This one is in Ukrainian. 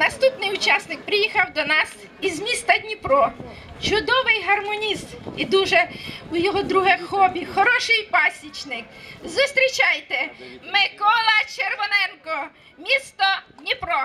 Наступний учасник приїхав до нас із міста Дніпро. Чудовий гармоніст і дуже у його друге хобі, хороший пасічник. Зустрічайте, Микола Червоненко, місто Дніпро.